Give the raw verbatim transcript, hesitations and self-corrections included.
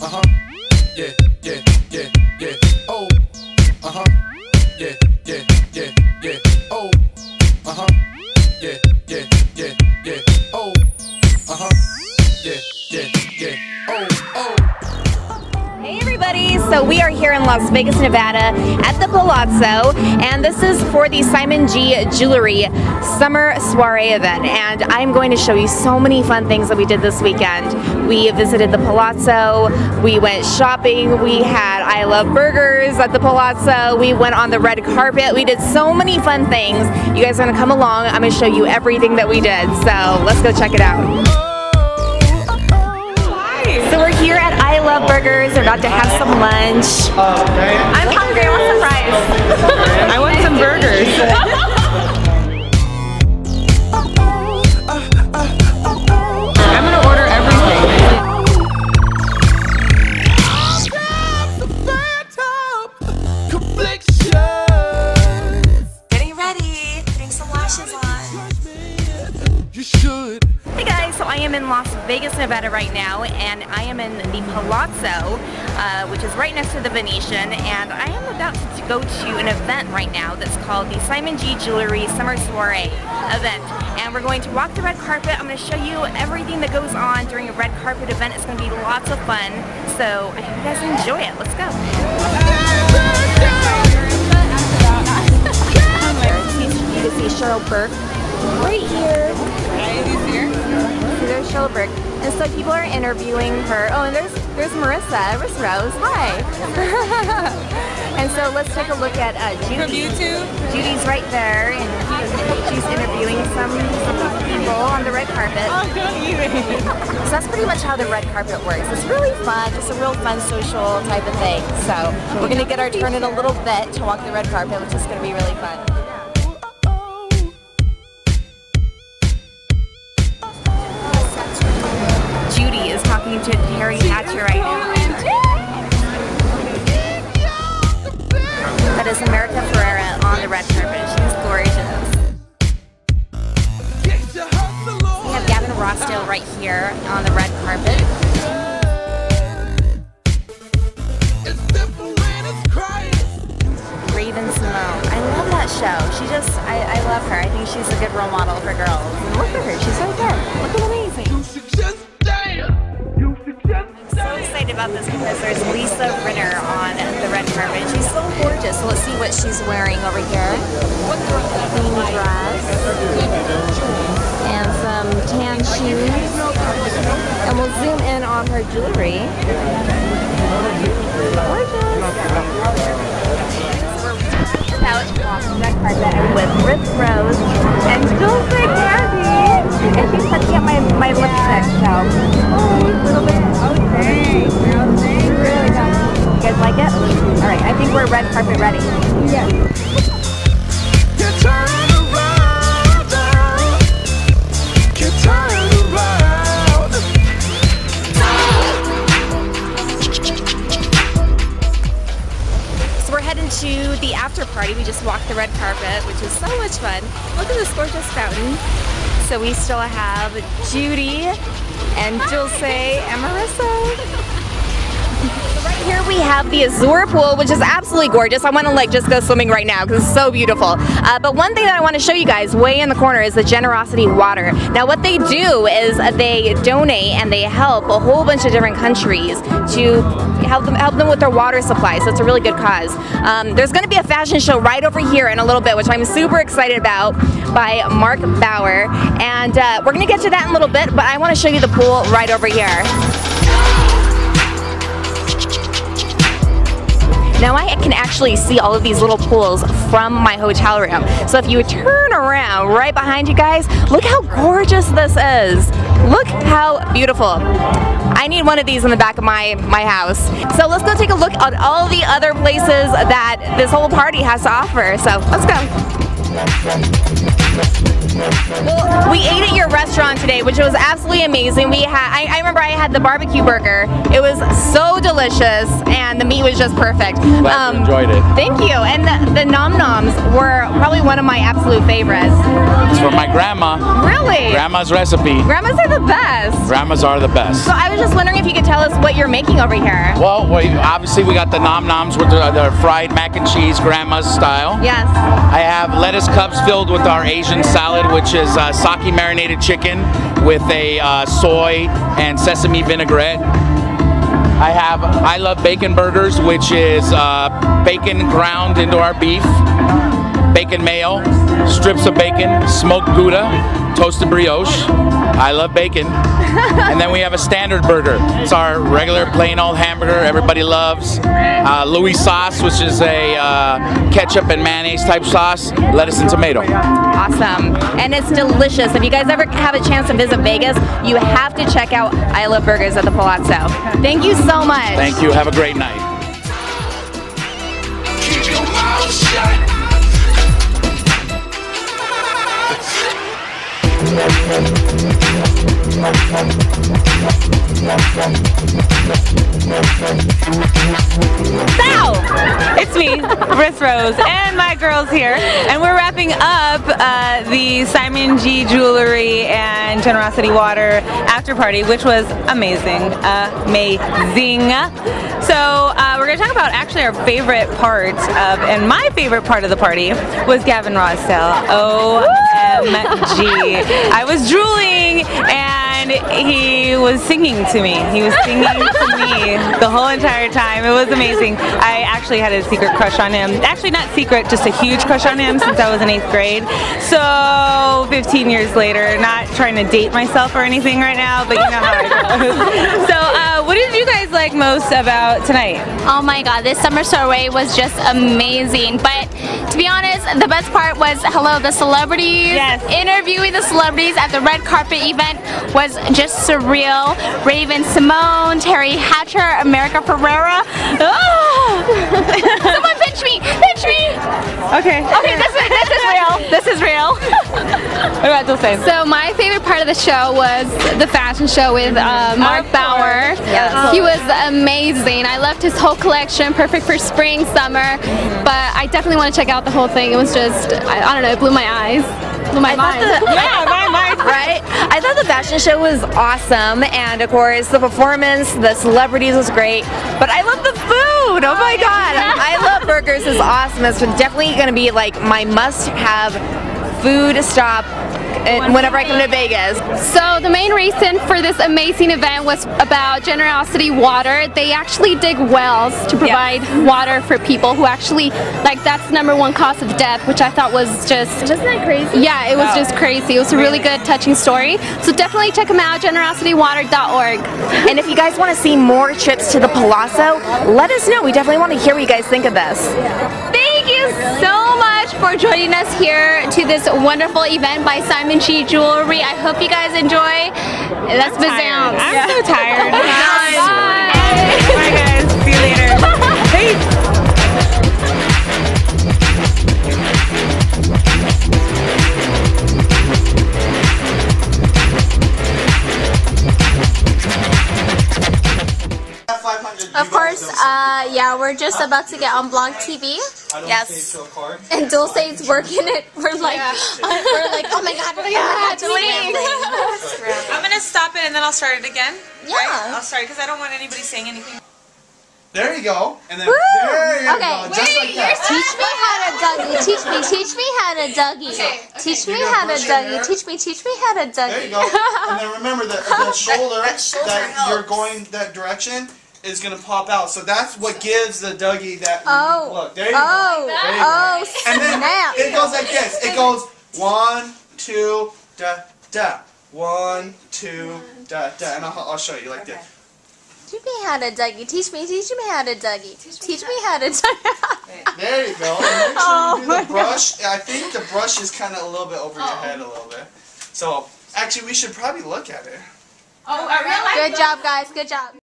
uh-huh, yeah, yeah, yeah, yeah, oh, uh-huh, yeah, yeah, yeah, yeah, oh, uh-huh, yeah, yeah, yeah, yeah, oh, uh-huh, yeah, yeah, yeah, oh, oh. Hey everybody, so we are here in Las Vegas, Nevada at the Palazzo, and this is for the Simon G Jewelry Summer Soiree event, and I'm going to show you so many fun things that we did this weekend. We visited the Palazzo, we went shopping, we had I Love Burgers at the Palazzo, we went on the red carpet, we did so many fun things. You guys are going to come along, I'm going to show you everything that we did, so let's go check it out. So we're here at I Love Burgers. We're about to have some lunch. I'm hungry. I want some fries. I want some burgers. I'm gonna order everything. Getting ready. Putting some lashes on. You should. Hey guys, so I am in Las Vegas, Nevada right now, and I am in the Palazzo, uh, which is right next to the Venetian, and I am about to go to an event right now that's called the Simon G Jewelry Summer Soiree event, and we're going to walk the red carpet. I'm going to show you everything that goes on during a red carpet event. It's going to be lots of fun, so I hope you guys enjoy it. Let's go. You can see Cheryl Burke right here. There's Cheryl Burke. And so people are interviewing her. Oh, and there's there's Marissa, Miss Rose. Hi. And so let's take a look at uh, Judy. From YouTube? Judy's right there, and she's interviewing some, some people on the red carpet. Oh, don't even. So that's pretty much how the red carpet works. It's really fun, just a real fun social type of thing. So we're going to get our turn in a little bit to walk the red carpet, which is going to be really fun. Judy is talking to Terry Hatcher right now. That is America Ferrera on the red carpet. She's gorgeous. We have Gavin Rossdale right here on the red carpet. Raven Simone. I love that show. She just, I, I love her. I think she's a good role model for girls. And look at her. She's right there. Looking amazing. I'm so excited about this because there's Lisa Rinna on the red carpet. She's so gorgeous. So let's see what she's wearing over here. Green dress and some tan shoes. And we'll zoom in on her jewelry. Gorgeous. Out off the red carpet. I'm with Miss Rose and Dulce Candy, and she's touching up my my lipstick. So oh, a little bit. Okay, really nice. You guys like it? All right, I think we're red carpet ready. Yes. To the after party. We just walked the red carpet, which is so much fun. Look at this gorgeous fountain. So we still have Judy and Dulce and Marissa. Right here we have the Azure pool, which is absolutely gorgeous. I want to like just go swimming right now because it's so beautiful. Uh, but one thing that I want to show you guys way in the corner is the Generosity Water. Now what they do is they donate and they help a whole bunch of different countries to help them help them with their water supply. So it's a really good cause. Um, there's going to be a fashion show right over here in a little bit, which I'm super excited about, by Mark Bauer. And uh, we're going to get to that in a little bit, but I want to show you the pool right over here. Now I can actually see all of these little pools from my hotel room. So if you turn around right behind you guys, look how gorgeous this is. Look how beautiful. I need one of these in the back of my, my house. So let's go take a look at all the other places that this whole party has to offer. So let's go. Well, we ate at your restaurant today, which was absolutely amazing. We had, I, I remember I had the barbecue burger. It was so delicious, and the meat was just perfect. Glad you enjoyed it. Thank you. And the, the nom noms were probably one of my absolute favorites. It's from my grandma. Really? Grandma's recipe. Grandmas are the best. Grandmas are the best. So I was just wondering if you could tell us what you're making over here. Well, we, obviously we got the nom noms with the, the fried mac and cheese, grandma's style. Yes. I have lettuce cups filled with our Asian salad, which is uh, sake marinated chicken with a uh, soy and sesame vinaigrette. I have I Love Bacon Burgers, which is uh, bacon ground into our beef, bacon mayo, strips of bacon, smoked Gouda, toasted brioche. I love bacon. And then we have a standard burger. It's our regular plain old hamburger everybody loves. Uh, Louis sauce, which is a uh, ketchup and mayonnaise type sauce, lettuce and tomato. Awesome. And it's delicious. If you guys ever have a chance to visit Vegas, you have to check out I Love Burgers at the Palazzo. Thank you so much. Thank you. Have a great night. Keep your mouth shut. Ciao! It's me, Briss Rose, and my girls here, and we're wrapping up uh, the Simon G Jewelry and Generosity Water after party, which was amazing, amazing. So uh, we're going to talk about actually our favorite part of, and my favorite part of the party was Gavin Rossdale. O M G. I was drooling, and he was singing to me. He was singing to me the whole entire time. It was amazing. I actually had a secret crush on him. Actually, not secret, just a huge crush on him since I was in eighth grade. So fifteen years later, not trying to date myself or anything right now, but you know how it goes. So uh, what did you guys like most about tonight? Oh my god, this summer soiree was just amazing. But to be honest, the best part was hello the celebrities. Yes. Interviewing the celebrities at the red carpet event was just surreal. Raven Simone, Terry Hatcher, America Ferrera. Oh! Someone pinch me! Pinch me! Okay. Okay, this is, this is real. This is real. What about Dulce? So my favorite part of the show was the fashion show with uh, Mark Of Bauer. course. Yes. He was amazing. I loved his whole collection, perfect for spring, summer. But I definitely want to check out the whole thing. It was just, I, I don't know, it blew my eyes. Blew my I thought mind. the- Yeah, my mind. Right? I thought the fashion show was awesome, and of course the performance, the celebrities was great, but I love the food! Oh my god! I Love Burgers is awesome. It's definitely going to be like my must-have food stop uh, whenever I come to Vegas. So the main reason for this amazing event was about Generosity Water. They actually dig wells to provide water for people who actually, like that's the number one cause of death, which I thought was just... Isn't that crazy? Yeah, it was just crazy. It was a really good, touching story. So definitely check them out, generosity water dot org. And if you guys want to see more trips to the Palazzo, let us know. We definitely want to hear what you guys think of this. Thank you so much for joining us here to this wonderful event by Simon G Jewelry. I hope you guys enjoy. That's Bazounce. I'm so tired. Bye. Bye guys. See you later. Peace. Of course, uh, yeah, we're just about to get on Blog T V. Yes. And Dulce's working it. We're like, we're like, oh my god, we're gonna have to leave. I'm gonna stop it and then I'll start it again. Yeah. Right? I'll start because I don't want anybody saying anything. There you go. And then Woo! there you Okay. go. Just like that. Teach me how to Dougie. Teach me. Teach me how to Dougie. Teach me how to Dougie. Teach me. Teach me how to Dougie. There you go. And then remember that the shoulder that you're going that direction is gonna pop out. So that's what gives the Dougie that Oh. look. There you Oh. go. There you Oh. go. And then Snap. it goes like this. It goes one, two, da, da. One, two, da, da. And I'll, I'll show you like this. Teach me how to Dougie. Teach me. Teach me how to Dougie. Teach me how to Dougie. There you go. And make sure you do the brush. I think the brush is kind of a little bit over your head a little bit. So actually, we should probably look at it. Good job, guys. Good job.